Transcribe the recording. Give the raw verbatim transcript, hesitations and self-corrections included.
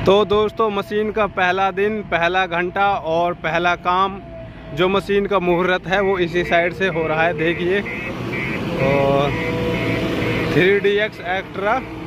तो दोस्तों मशीन का पहला दिन, पहला घंटा और पहला काम, जो मशीन का मुहूर्त है वो इसी साइड से हो रहा है। देखिए और थ्री डी एक्स एक्स्ट्रा